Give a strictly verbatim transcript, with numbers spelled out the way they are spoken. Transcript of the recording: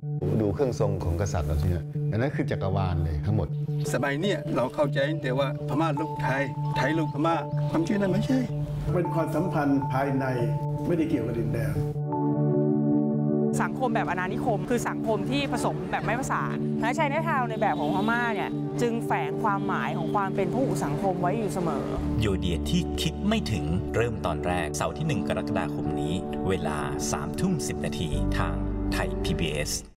ดูเครื่องทรงของกษัตริย์เราเนี่ยอันนั้นคือจักรวาลเลยทั้งหมดสมัยนี้เราเข้าใจแต่ว่าพม่าลูกไทยไทยลูกพม่าความจริงนั้นไม่ใช่เป็นความสัมพันธ์ภายในไม่ได้เกี่ยวกับดินแดนสังคมแบบอาณานิคมคือสังคมที่ผสมแบบไม่ผสานและชัยนาทาวน์ในแบบของพม่าเนี่ยจึงแฝงความหมายของความเป็นพหุสังคมไว้อยู่เสมอโยเดียที่คิดไม่ถึงเริ่มตอนแรกเสาร์ที่หนึ่งกรกฎาคมนี้เวลาสามทุ่มสิบนาทีทางไทย พี บี เอส